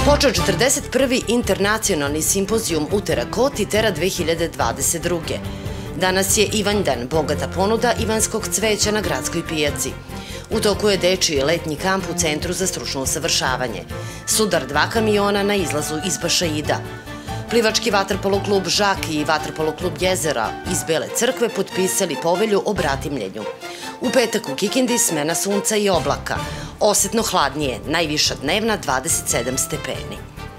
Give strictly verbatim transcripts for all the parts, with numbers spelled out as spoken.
Počeo četrdeset prvi internacionalni simpozijum u terakoti Tera dve hiljade dvadeset druge. Danas je Ivanjdan, bogata ponuda ivanjskog cveća na gradskoj pijaci. U toku je dečiji letnji kamp u Centru za stručno usavršavanje. Sudar dva kamiona na izlazu iz Bašaida. Plivački vaterpolo klub Žak i vaterpolo klub Jezera iz Bele crkve potpisali povelju o bratimljenju. U petak u Kikindi smena sunca i oblaka. Osetno hladnije, najviša dnevna dvadeset sedam stepeni.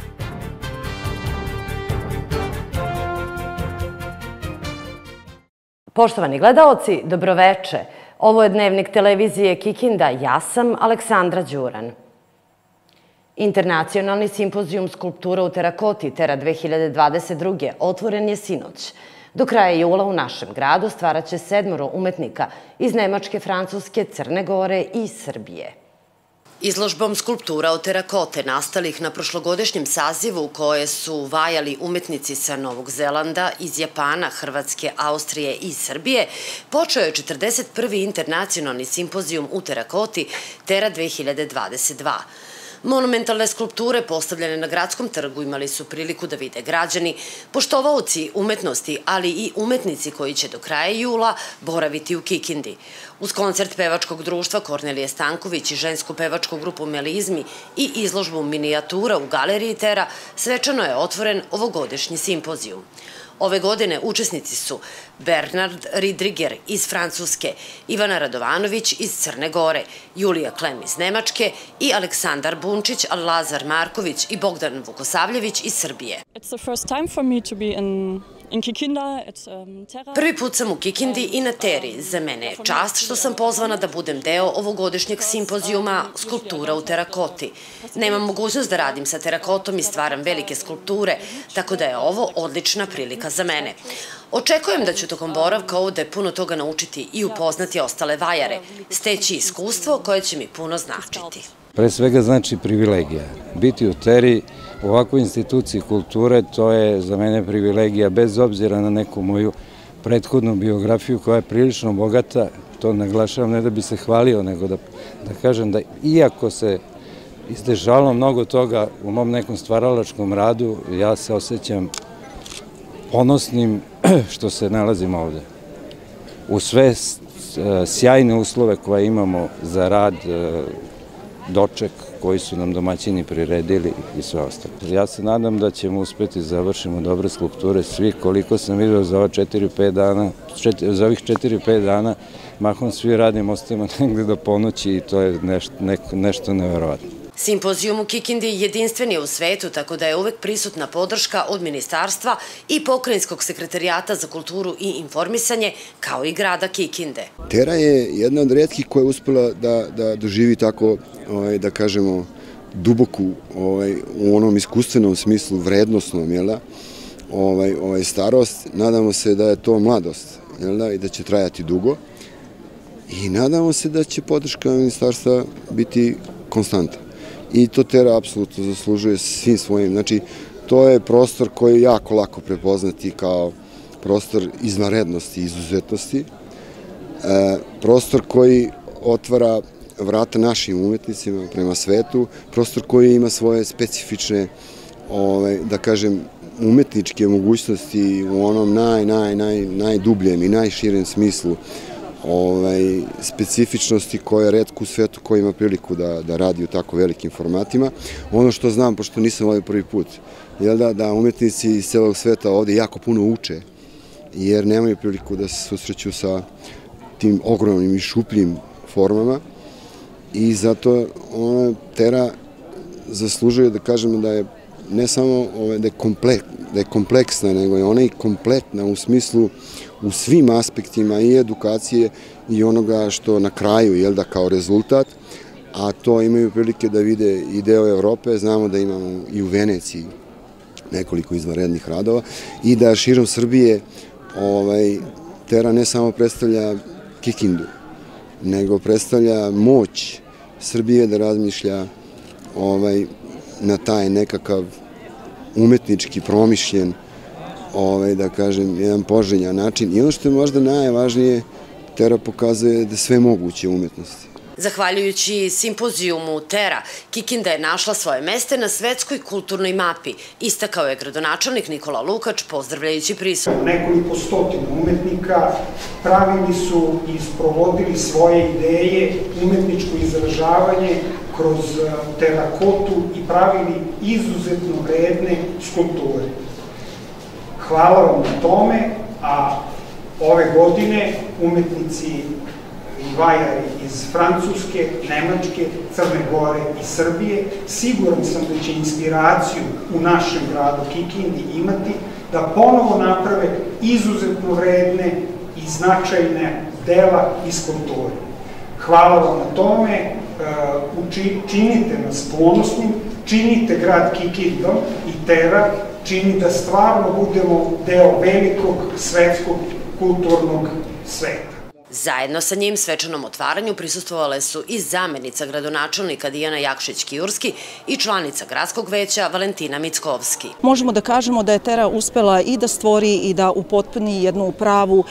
Poštovani gledaoci, dobroveče. Ovo je Dnevnik televizije Kikinda, ja sam Aleksandra Đuran. Internacionalni simpozijum skulptura u terakoti Tera dve hiljade dvadeset druge otvoren je sinoć. Do kraja jula u našem gradu stvaraće sedmoro umetnika iz Nemačke, Francuske, Crne Gore i Srbije. Izložbom skulptura od terakote nastalih na prošlogodišnjem sazivu koje su vajali umetnici sa Novog Zelanda, iz Japana, Hrvatske, Austrije i Srbije, počeo je četrdeset prvi internacionalni simpozijum u terakoti Tera dve hiljade dvadeset dva. Monumentalne skulpture postavljene na gradskom trgu imali su priliku da vide građani, poštovaoci umetnosti, ali i umetnici koji će do kraja jula boraviti u Kikindi. Uz koncert pevačkog društva Kornelije Stanković i žensku pevačku grupu Melizmi i izložbu minijatura u galeriji Tera, svečano je otvoren ovogodišnji simpozijum. Ove godine učesnici su Bernard Ridriger iz Francuske, Ivana Radovanović iz Crne Gore, Julija Klem iz Nemačke i Aleksandar Bunčić, Lazar Marković i Bogdan Vukosavljević iz Srbije. Prvi put sam u Kikindi i na Teri. Za mene je čast što sam pozvana da budem deo ovogodišnjeg simpozijuma skulptura u terakoti. Nemam mogućnost da radim sa terakotom i stvaram velike skulpture, tako da je ovo odlična prilika za mene. Očekujem da ću tokom boravka ovde puno toga naučiti i upoznati ostale vajare, steći iskustvo koje će mi puno značiti. Pre svega znači privilegija. Biti u Teri, u ovakvoj instituciji kulture, to je za mene privilegija, bez obzira na neku moju prethodnu biografiju koja je prilično bogata. To naglašavam ne da bi se hvalio, nego da kažem da iako se izdešavalo mnogo toga u mom nekom stvaralačkom radu, ja se osjećam ponosnim što se nalazim ovde. U sve sjajne uslove koje imamo za rad, doček koji su nam domaćini priredili i sve ostalo. Ja se nadam da ćemo uspeti završimo dobre skulpture svi, koliko sam vidio za ova četiri pet dana, za ovih četiri pet dana, mahom svi radim, ostajemo negde do ponoći i to je nešto neverovatno. Simpozijum u Kikindi jedinstven je u svetu, tako da je uvek prisutna podrška od ministarstva i pokrajinskog sekretarijata za kulturu i informisanje, kao i grada Kikinde. Tera je jedna od retkih koja je uspela da doživi tako, da kažemo, duboku u onom iskustvenom smislu, vrednostnom, starost. Nadamo se da je to mladost i da će trajati dugo i nadamo se da će podrška ministarstva biti konstanta. I to Tera apsolutno zaslužuje svim svojim. Znači, to je prostor koji je jako lako prepoznati kao prostor izvanrednosti i izuzetnosti. Prostor koji otvara vrata našim umetnicima prema svetu. Prostor koji ima svoje specifične, da kažem, umetničke mogućnosti u onom naj, naj, naj, najdubljem i najširem smislu specifičnosti koja je retko u svetu, koja ima priliku da radi u tako velikim formatima. Ono što znam, pošto nisam ovdje prvi put, je da umetnici iz celog sveta ovdje jako puno uče, jer nemaju priliku da se susreću sa tim ogromnim i šupljim formama i zato Tera zaslužuje da kažemo da je ne samo da je kompleksna, nego je ona i kompletna u smislu u svim aspektima i edukacije i onoga što na kraju, jel da, kao rezultat, a to imaju prilike da vide i deo Evrope, znamo da imamo i u Veneciji nekoliko izvanrednih radova i da širom Srbije Tera ne samo predstavlja Kikindu, nego predstavlja moć Srbije da razmišlja na taj nekakav umetnički promišljen, da kažem, jedan poželjan način. I ono što je možda najvažnije, Tera pokazuje da sve moguće umetnosti. Zahvaljujući simpozijumu Tera, Kikinda je našla svoje meste na svetskoj kulturnoj mapi, istakao je gradonačelnik Nikola Lukač pozdravljajući prisutne. Nekoliko stotina umetnika pravili su i sprovodili svoje ideje, umetničko izražavanje kroz terakotu i pravili izuzetno vredne skulpture. Hvala vam na tome, a ove godine umetnici i vajari iz Francuske, Nemačke, Crne Gore i Srbije, siguran sam da će inspiraciju u našem gradu Kikindi imati da ponovo naprave izuzetno vredne i značajne dela iz kulture. Hvala vam na tome, činite nas ponosnim, činite grad Kikindom i Tera čini da stvarno budemo deo velikog svetskog kulturnog sveta. Zajedno sa njim svečanom otvaranju prisustvovale su i zamenica gradonačelnika Dijana Jakšić-Kijurski i članica gradskog veća Valentina Mickovski. Možemo da kažemo da je Tera uspela i da stvori i da upotpuni jednu pravu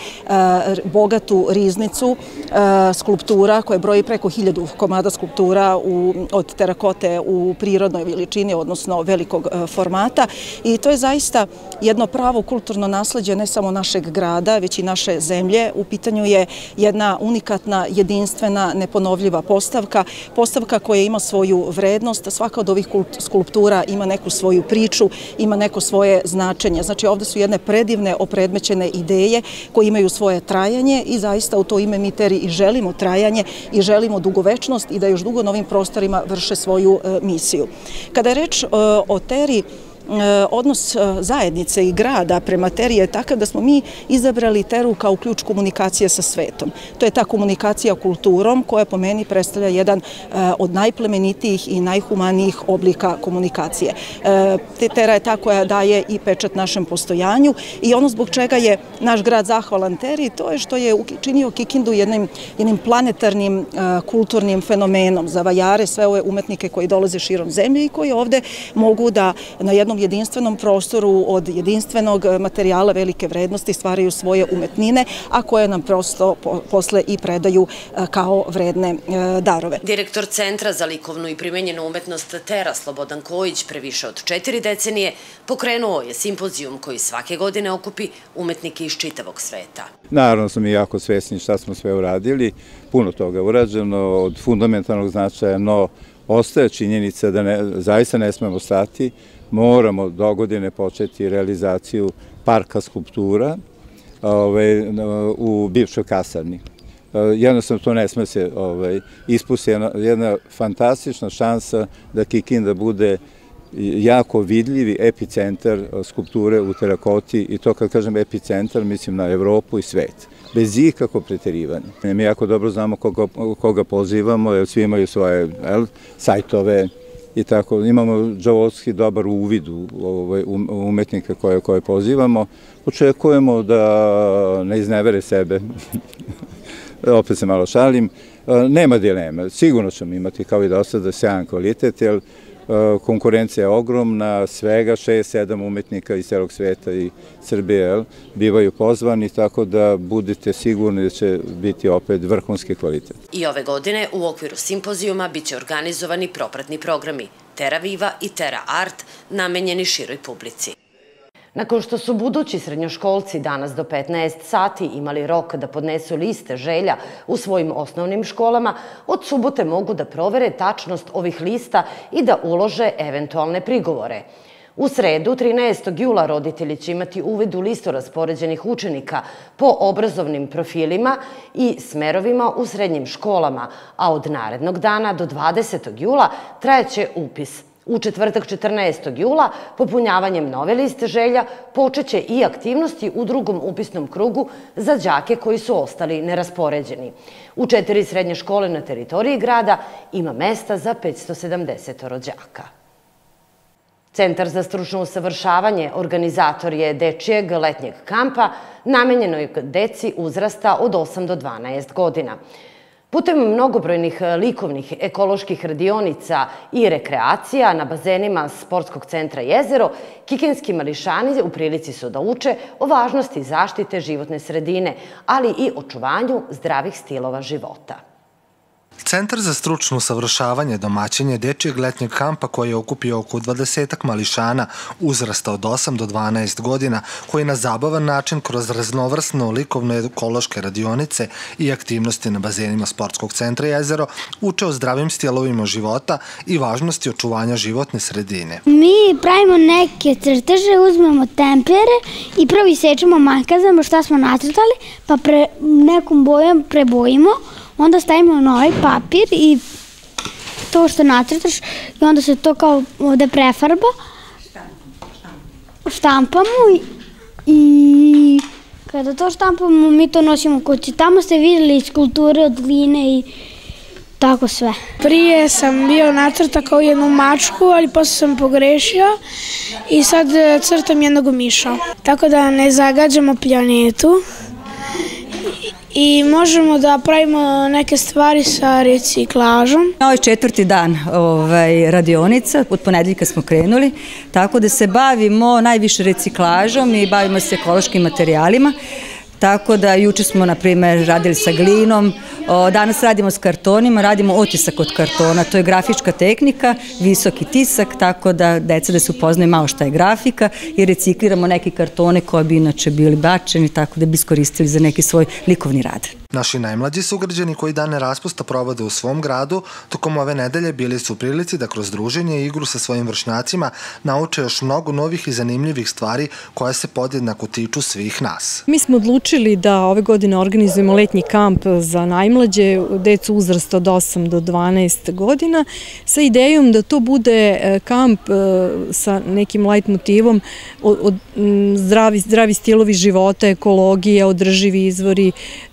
bogatu riznicu skulptura koja broji preko hiljadu komada skulptura od terakote u prirodnoj veličini, odnosno velikog formata. I to je zaista jedno pravo kulturno nasleđe ne samo našeg grada, već i naše zemlje. U pitanju je jedna unikatna, jedinstvena, neponovljiva postavka, postavka koja ima svoju vrednost. Svaka od ovih skulptura ima neku svoju priču, ima neko svoje značenje. Znači ovde su jedne predivne, opredmećene ideje koje imaju svoje trajanje i zaista u to ime mi Teri i želimo trajanje i želimo dugovečnost i da još dugo na ovim prostorima vrše svoju misiju. Kada je reč o Teri, odnos zajednice i grada prema Teri je takav da smo mi izabrali Teru kao ključ komunikacije sa svetom. To je ta komunikacija kulturom koja po meni predstavlja jedan od najplemenitijih i najhumanijih oblika komunikacije. Tera je ta koja daje i pečat našem postojanju i ono zbog čega je naš grad zahvalan Teri, to je što je učinio Kikindu jednim planetarnim kulturnim fenomenom za vajare, sve ove umetnike koji dolaze širom zemlje i koji ovde mogu da na jednom jedinstvenom prostoru od jedinstvenog materijala velike vrednosti stvaraju svoje umetnine, a koje nam prosto posle i predaju kao vredne darove. Direktor Centra za likovnu i primenjenu umetnost Tera Slobodan Kojić pre više od četiri decenije pokrenuo je simpozijum koji svake godine okupi umetnike iz čitavog sveta. Naravno smo mi jako svesni šta smo sve uradili, puno toga urađeno od fundamentalnog značaja, no ostaje činjenica da zaista ne smemo stati. Moramo do godine početi realizaciju parka skulptura u bivšoj kasarni. Jednostavno to ne sme se ispusti, jedna fantastična šansa da Kikinda bude jako vidljivi epicentar skulpture u terakoti i to kad kažem epicentar mislim na Evropu i svet. Bez ikako preterivanja. Mi jako dobro znamo koga pozivamo, jer svi imaju svoje sajtove i tako. Imamo džavolski dobar uvid u umetnike koje pozivamo. Očekujemo da ne iznevere sebe. Opet se malo šalim. Nema dilema. Sigurno ćemo imati kao i do sada sjajan kvalitet, jer konkurencija je ogromna, svega šest sedam umetnika iz celog sveta i Srbije bivaju pozvani, tako da budete sigurni da će biti opet vrhunski kvalitet. I ove godine u okviru simpozijuma biće organizovani propratni programi Tera Viva i Tera Art namenjeni široj publici. Nakon što su budući srednjoškolci danas do petnaest sati imali rok da podnesu liste želja u svojim osnovnim školama, od subote mogu da provere tačnost ovih lista i da ulože eventualne prigovore. U sredu, trinaestog jula, roditelji će imati uvid u listu raspoređenih učenika po obrazovnim profilima i smerovima u srednjim školama, a od narednog dana do dvadesetog jula trajaće upis. U četvrtak četrnaestog jula popunjavanjem nove liste želja počeće i aktivnosti u drugom upisnom krugu za đake koji su ostali neraspoređeni. U četiri srednje škole na teritoriji grada ima mesta za petsto sedamdeset đaka. Centar za stručno usavršavanje organizator je dečijeg letnjeg kampa namenjenog deci uzrasta od osam do dvanaest godina. Putem mnogobrojnih likovnih ekoloških radionica i rekreacija na bazenima Sportskog centra Jezero, kikinski mališani u prilici su da uče o važnosti zaštite životne sredine, ali i očuvanju zdravih stilova života. Centar za stručno usavršavanje domaćin je dečijeg letnjeg kampa koji je okupio oko dvadesetak mališana uzrasta od osam do dvanaest godina, koji na zabavan način kroz raznovrsno likovno-ekološke radionice i aktivnosti na bazenima Sportskog centra Jezero uče o zdravim stilovima života i važnosti očuvanja životne sredine. Mi pravimo neke crteže, uzmemo tempere i prvo isečemo makazamo šta smo nacrtali, pa pre, nekom bojom prebojimo, onda stavimo na ovaj papir i to što nacrtaš i onda se to kao ovde prefarba, štampamo i, i kada to štampamo mi to nosimo kući. Tamo ste vidjeli skulpture od gline i tako sve. Prije sam bio nacrta kao jednu mačku, ali posle sam pogrešio i sad crtam jednog miša. Tako da ne zagađamo planetu i možemo da pravimo neke stvari sa reciklažom. Ovo je četvrti dan ovaj, radionica, od ponedeljka smo krenuli, tako da se bavimo najviše reciklažom i bavimo se ekološkim materijalima. Tako da juče smo, na primjer, radili sa glinom, danas radimo s kartonima, radimo otisak od kartona, to je grafička tehnika, visoki tisak, tako da deca da se upoznaju malo šta je grafika i recikliramo neke kartone koje bi inače bili bačeni, tako da bi iskoristili za neki svoj likovni rad. Naši najmlađi sugrađani koji dane raspusta provode u svom gradu, tokom ove nedelje bili su u prilici da kroz druženje i igru sa svojim vršnjacima nauče još mnogo novih i zanimljivih stvari koje se podjednako tiču svih nas. Mi smo odlučili da ove godine organizujemo letnji kamp za najmlađe, decu uzrasta od osam do dvanaest godina, sa idejom da to bude kamp sa nekim light motivom od zdravi, zdravi stilovi života, ekologija, održivi izvori,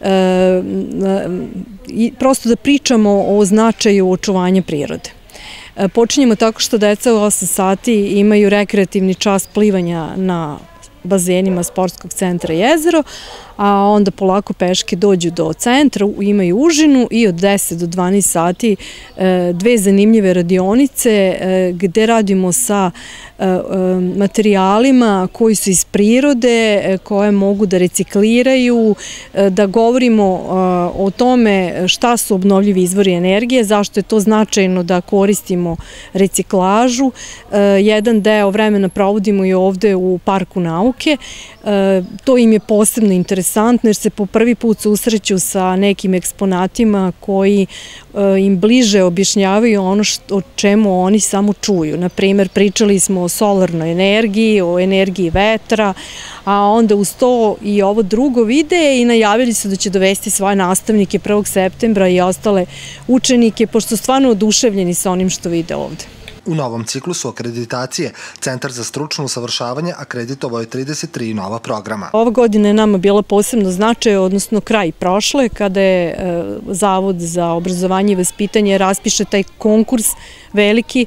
i prosto da pričamo o značaju očuvanja prirode. Počinjemo tako što deca u osam sati imaju rekreativni čas plivanja na bazenima Sportskog centra Jezero, a onda polako peške dođu do centra, imaju užinu i od deset do dvanaest sati dve zanimljive radionice gde radimo sa materijalima koji su iz prirode, koje mogu da recikliraju, da govorimo o tome šta su obnovljivi izvori energije, zašto je to značajno da koristimo reciklažu. Jedan deo vremena provodimo i ovde u Parku nauke. To im je posebno interesantno jer se po prvi put susreću sa nekim eksponatima koji im bliže objašnjavaju ono o čemu oni samo čuju. Naprimer, pričali smo o solarnoj energiji, o energiji vetra, a onda uz to i ovo drugo vide i najavili su da će dovesti svoje nastavnike prvog septembra i ostale učenike, pošto su stvarno oduševljeni sa onim što vide ovde. U novom ciklusu akreditacije Centar za stručno usavršavanje akreditovao je trideset tri nova programa. Ova godina je nama bila posebno značaj, odnosno kraj prošle, kada je Zavod za obrazovanje i vaspitanje raspiše taj konkurs veliki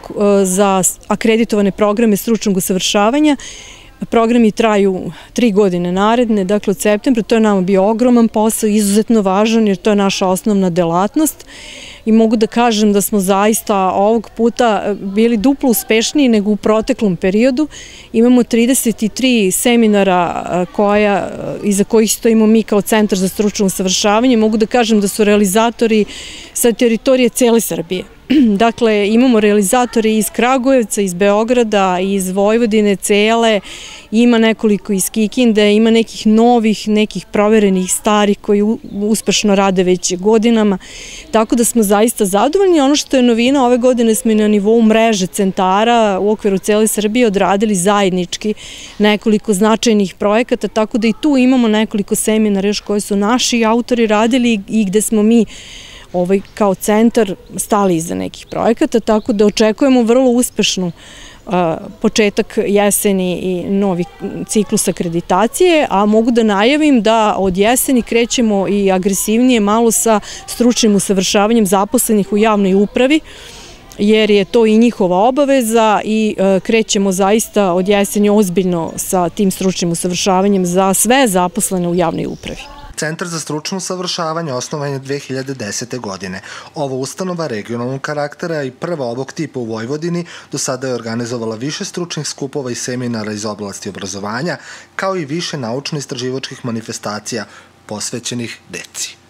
za akreditovane programe stručnog usavršavanja. Programi traju tri godine naredne, dakle od septembra. To je nama bio ogroman posao, izuzetno važan jer to je naša osnovna delatnost i mogu da kažem da smo zaista ovog puta bili duplo uspešniji nego u proteklom periodu. Imamo trideset tri seminara koja, iza kojih stojimo mi kao Centar za stručno usavršavanje. Mogu da kažem da su realizatori sa teritorije cele Srbije. Dakle, imamo realizatore iz Kragujevca, iz Beograda, iz Vojvodine cele, ima nekoliko iz Kikinde, ima nekih novih, nekih proverenih starih koji uspešno rade već godinama, tako da smo zaista zadovoljni. Ono što je novina, ove godine smo i na nivou mreže centara u okviru cele Srbije odradili zajednički nekoliko značajnih projekata, tako da i tu imamo nekoliko seminara još koje su naši autori radili i gde smo mi ovaj, kao centar stali iza nekih projekata, tako da očekujemo vrlo uspešnu a, početak jeseni i novi ciklus akreditacije, a mogu da najavim da od jeseni krećemo i agresivnije malo sa stručnim usavršavanjem zaposlenih u javnoj upravi, jer je to i njihova obaveza i e, krećemo zaista od jeseni ozbiljno sa tim stručnim usavršavanjem za sve zaposlene u javnoj upravi. Centar za stručno usavršavanje osnovan je dve hiljade desete. godine. Ovo ustanova regionalnog karaktera i prva ovog tipa u Vojvodini do sada je organizovala više stručnih skupova i seminara iz oblasti obrazovanja, kao i više naučno-istraživačkih manifestacija posvećenih deci.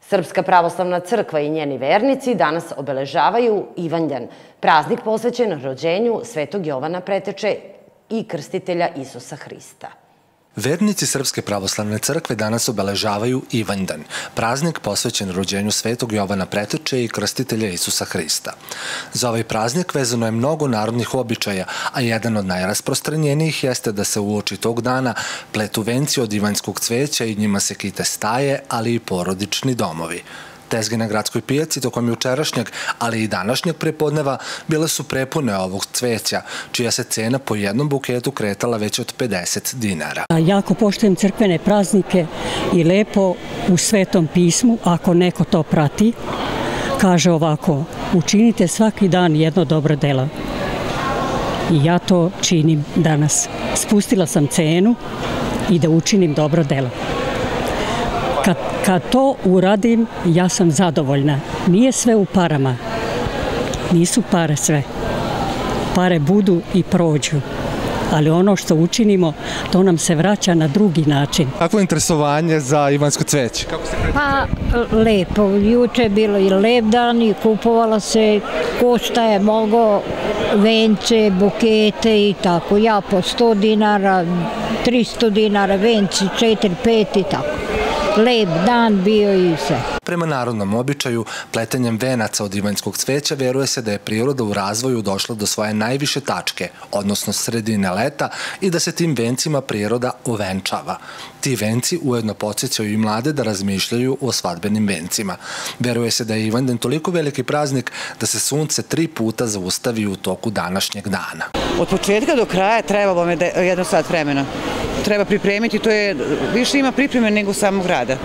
Srpska pravoslavna crkva i njeni vernici danas obeležavaju Ivanjdan, praznik posvećen rođenju Svetog Jovana Preteče i krstitelja Isusa Hrista. Vernici Srpske pravoslavne crkve danas obeležavaju Ivanjdan, praznik posvećen rođenju Svetog Jovana Preteče i krstitelja Isusa Hrista. Za ovaj praznik vezano je mnogo narodnih običaja, a jedan od najrasprostranjenijih jeste da se uoči tog dana pletu venci od ivanjskog cveća i njima se kite staje, ali i porodični domovi. Tezge na gradskoj pijaci tokom jučerašnjeg, ali i današnjeg prepodneva bile su prepune ovog cveća, čija se cena po jednom buketu kretala već od pedeset dinara. Jako poštujem crkvene praznike i lepo u Svetom pismu, ako neko to prati, kaže ovako: učinite svaki dan jedno dobro delo. I ja to činim danas. Spustila sam cenu i da učinim dobro delo. Kad, kad to uradim, ja sam zadovoljna. Nije sve u parama. Nisu pare sve. Pare budu i prođu. Ali ono što učinimo, to nam se vraća na drugi način. Kako je interesovanje za ivanjsko cveće? Pa lepo. Juče je bilo i lep dan i kupovala se ko šta je mogao, vence, bukete i tako. Ja po sto dinara, tristo dinara, venci, četiri, pet i tako. Lep dan bio i sve. Prema narodnom običaju, pletenjem venaca od ivanjskog cveća veruje se da je priroda u razvoju došla do svoje najviše tačke, odnosno sredine leta, i da se tim vencima priroda ovenčava. Ti venci ujedno podsjećaju i mlade da razmišljaju o svadbenim vencima. Veruje se da je Ivanjdan toliko veliki praznik da se sunce tri puta zaustavi u toku današnjeg dana. Od početka do kraja trebalo me jedno sat vremena. Treba pripremiti, to je, više ima pripreme nego samog rada.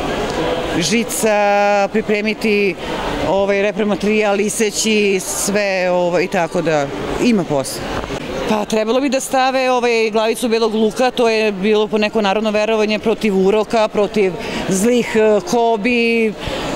Žica, pripremiti ovaj, repromaterijal, iseći sve ovaj, i tako da ima posla. Pa trebalo bi da stave ovaj, glavicu belog luka, to je bilo po neko narodno verovanje protiv uroka, protiv zlih kobi,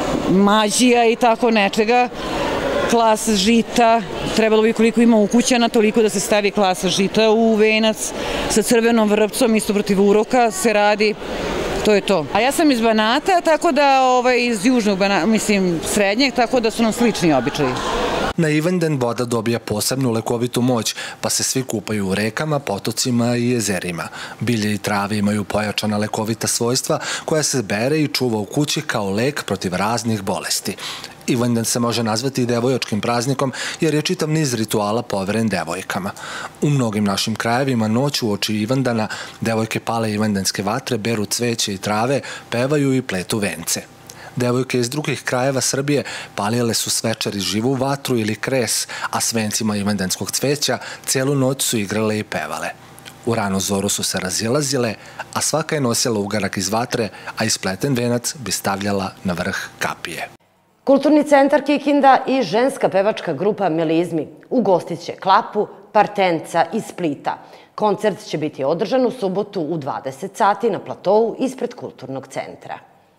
mađija i tako nečega. Klas žita, trebalo bi koliko ima ukućana, toliko da se stavi klasa žita u venac sa crvenom vrpcom, isto protiv uroka se radi. To je to. A ja sam iz Banata, tako da ovaj, iz južnog Banata, mislim srednjeg, tako da su nam slični običaji. Na Ivanjdan voda dobija posebnu lekovitu moć, pa se svi kupaju u rekama, potocima i jezerima. Bilje i trave imaju pojačana lekovita svojstva koja se bere i čuva u kući kao lek protiv raznih bolesti. Ivanjdan se može nazvati i devojačkim praznikom jer je čitav niz rituala poveren devojkama. U mnogim našim krajevima noć uoči Ivanjdana devojke pale ivanjdanske vatre, beru cveće i trave, pevaju i pletu vence. Devojke iz drugih krajeva Srbije palijale su svečari živu vatru ili kres, a s vencima ivanjdanskog cveća celu noć su igrale i pevale. U ranu zoru su se razilazile, a svaka je nosila ugarak iz vatre, a ispleten venac bi stavljala na vrh kapije. Kulturni centar Kikinda i ženska pevačka grupa Melizmi ugostit će Klapu, Partenca iz Splita. Koncert će biti održan u subotu u dvadeset sati na platovu ispred kulturnog centra.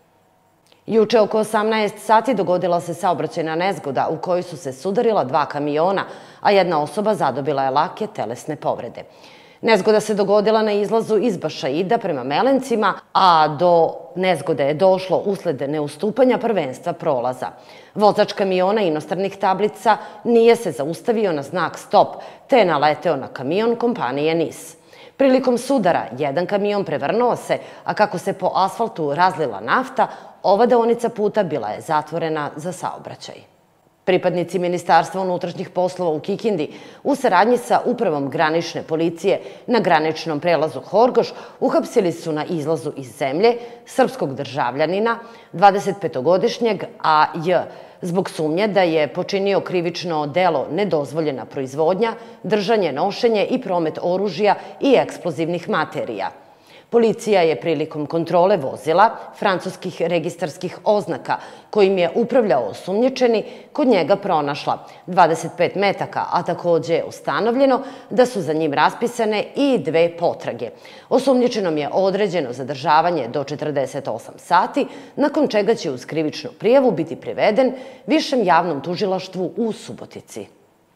Juče oko osamnaest sati dogodila se saobraćajna nezgoda u kojoj su se sudarila dva kamiona, a jedna osoba zadobila je lake telesne povrede. Nezgoda se dogodila na izlazu iz Bašaida prema Melencima, a do nezgode je došlo usled neustupanja prvenstva prolaza. Vozač kamiona inostranih tablica nije se zaustavio na znak stop, te je naleteo na kamion kompanije NIS. Prilikom sudara jedan kamion prevrnuo se, a kako se po asfaltu razlila nafta, ova deonica puta bila je zatvorena za saobraćaj. Pripadnici Ministarstva unutrašnjih poslova u Kikindi u saradnji sa upravom granične policije na graničnom prelazu Horgoš uhapsili su na izlazu iz zemlje srpskog državljanina, dvadesetpetogodišnjeg A J, zbog sumnje da je počinio krivično delo nedozvoljena proizvodnja, držanje, nošenje i promet oružja i eksplozivnih materija. Policija je prilikom kontrole vozila francuskih registarskih oznaka kojim je upravljao osumnjičeni kod njega pronašla dvadeset pet metaka, a takođe je ustanovljeno da su za njim raspisane i dve potrage. Osumnjičenom je određeno zadržavanje do četrdeset osam sati, nakon čega će uz krivičnu prijavu biti priveden Višem javnom tužilaštvu u Subotici.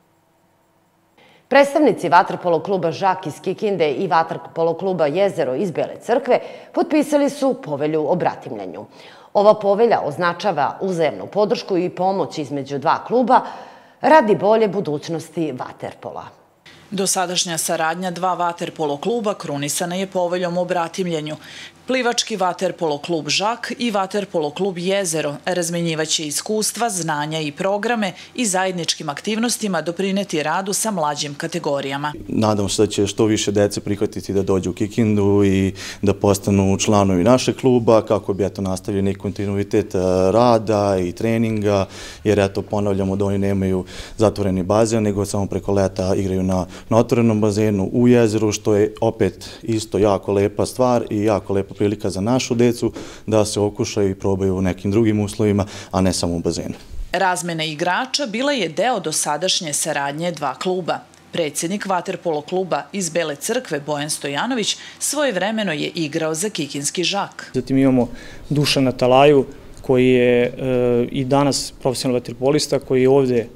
Predstavnici vaterpolo kluba Žak iz Kikinde i vaterpolo kluba Jezero iz Bele Crkve potpisali su povelju o bratimljenju. Ova povelja označava uzajamnu podršku i pomoć između dva kluba radi bolje budućnosti vaterpola. Dosadašnja saradnja dva vaterpolo kluba krunisana je poveljom o bratimljenju. Plivački vaterpolo klub Žak i vaterpolo klub Jezero razmenjivaće iskustva, znanja i programe i zajedničkim aktivnostima doprineti radu sa mlađim kategorijama. Nadam se da će što više dece prihvatiti da dođu u Kikindu i da postanu članovi našeg kluba kako bi eto nastavili neki kontinuitet rada i treninga, jer eto ponavljamo da oni nemaju zatvoreni bazen, nego samo preko leta igraju na, na otvorenom bazenu u jezeru, što je opet isto jako lepa stvar i jako lepa prilika za našu decu da se okušaju i probaju u nekim drugim uslovima, a ne samo u bazenu. Razmena igrača bila je deo dosadašnje saradnje dva kluba. Predsjednik vaterpolo kluba iz Bele Crkve Bojan Stojanović svojevremeno je igrao za Kikinski Žak. Zatim imamo Dušana Talaju koji je e, i danas profesionalni vaterpolista koji je ovde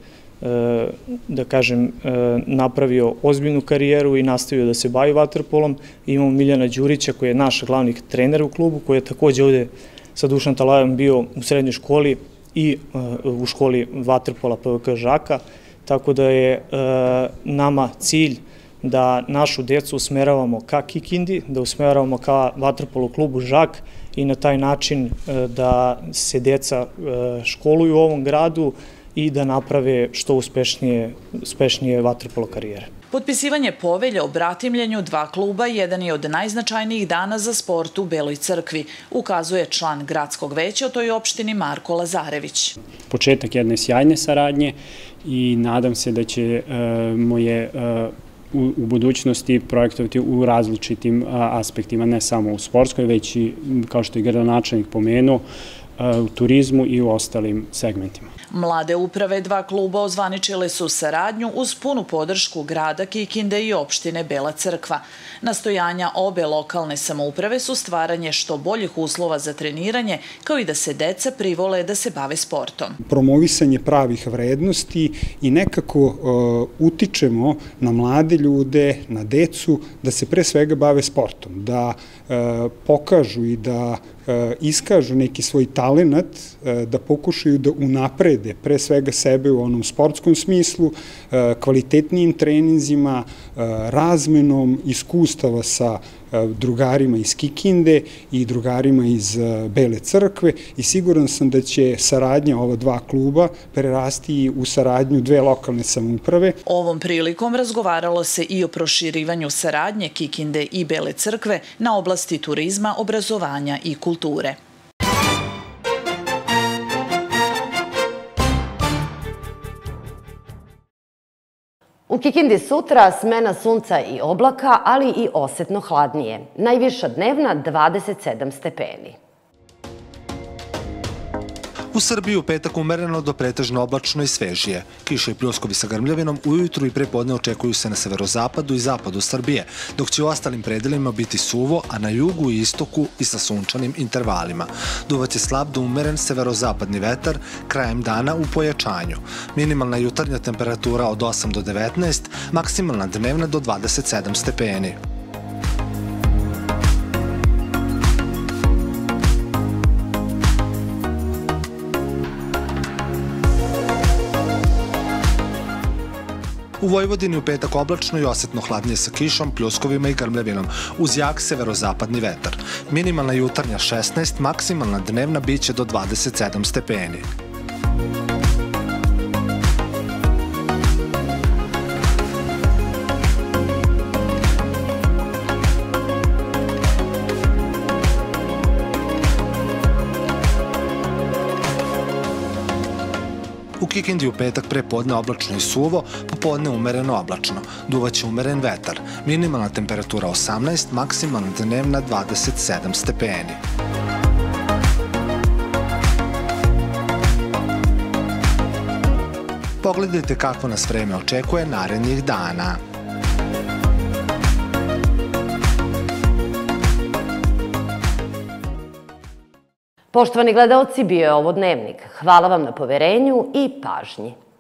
da kažem, napravio ozbiljnu karijeru i nastavio da se bavi vaterpolom. Imamo Miljana Đurića koji je naš glavni trener u klubu, koji je također ovde sa Dušanom Talajom bio u srednjoj školi i u školi vaterpola P V K Žaka, tako da je nama cilj da našu decu usmeravamo ka Kikindi, da usmeravamo ka vaterpolu klubu Žak i na taj način da se deca školuju u ovom gradu i da naprave što uspešnije, uspešnije vaterpolo karijere. Potpisivanje povelja o bratimljenju dva kluba jedan je od najznačajnijih dana za sport u Beloj Crkvi, ukazuje član gradskog veća u toj opštini Marko Lazarević. Početak jedne sjajne saradnje i nadam se da ćemo je u budućnosti projektovati u različitim aspektima, ne samo u sportskoj, već i, kao što je gradonačelnik pomenuo, u turizmu i u ostalim segmentima. Mlade uprave dva kluba ozvaničile su saradnju uz punu podršku grada Kikinde i opštine Bela Crkva. Nastojanja obe lokalne samouprave su stvaranje što boljih uslova za treniranje, kao i da se deca privole da se bave sportom. Promovisanje pravih vrednosti i nekako utičemo na mlade ljude, na decu, da se pre svega bave sportom, da pokažu i da iskažu neki svoj talenat, da pokušaju da unaprede pre svega sebe u onom sportskom smislu, kvalitetnijim treninzima, razmenom iskustava sa drugarima iz Kikinde i drugarima iz Bele Crkve i siguran sam da će saradnja ova dva kluba prerasti u saradnju dve lokalne samouprave. Ovom prilikom razgovaralo se i o proširivanju saradnje Kikinde i Bele Crkve na oblasti turizma, obrazovanja i kulture. U Kikindi sutra smena sunca i oblaka, ali i osetno hladnije. Najviša dnevna dvadeset sedam stepeni. U Srbiji u petak umereno do pretežno oblačno i svežije. Kiše i pljuskovi sa grmljavinom ujutru i prepodne očekuju se na severozapadu i zapadu Srbije, dok će u ostalim predelima biti suvo, a na jugu i istoku i sa sunčanim intervalima. Duvaće slab do umeren severozapadni vetar, krajem dana u pojačanju. Minimalna jutarnja temperatura od osam do devetnaest, maksimalna dnevna do dvadeset sedam stepeni. U Vojvodini u petak oblačno i osetno hladnije sa kišom, pljuskovima i grmljavinom, uz jak severozapadni vetar. Minimalna jutarnja šesnaest, maksimalna dnevna biće do dvadeset sedam stepeni. U Kikindi u petak prepodne oblačno i suvo, popodne umereno oblačno. Duvaće umeren vetar. Minimalna temperatura osamnaest, maksimalna dnevna dvadeset sedam stepeni. Pogledajte kako nas vreme očekuje narednih dana. Poštovani gledaoci, bio je ovo Dnevnik. Hvala vam na poverenju i pažnji.